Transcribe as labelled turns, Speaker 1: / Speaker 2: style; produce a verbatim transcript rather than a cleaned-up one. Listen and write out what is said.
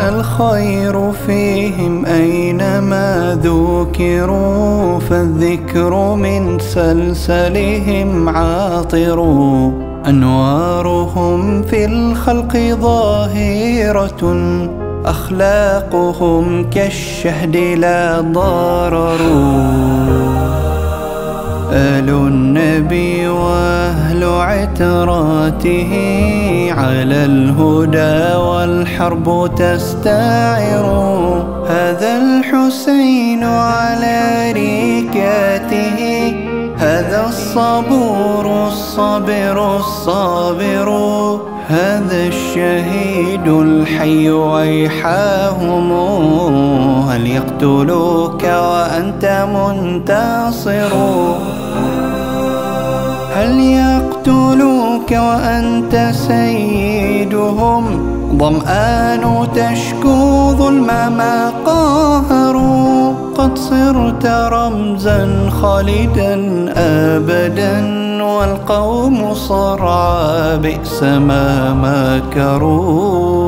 Speaker 1: الخير فيهم أينما ذكروا، فالذكر من سلسلهم عاطر. أنوارهم في الخلق ظاهرة، أخلاقهم كالشهد لا ضرر. آل النبي وأهل عتراته على الهدى والحرب تستعر. هذا الحسين على ركاته، هذا الصبور الصابر الصابر. هذا الشهيد الحي ويحاهم، هل يقتلوك وأنت منتصر؟ هل يقتلوك وأنت سيدهم؟ ظمآن تشكو ظلم ما قاهروا. قد صرت رمزا خالدا أبدا، والقوم صرعى بئس ما مكروا.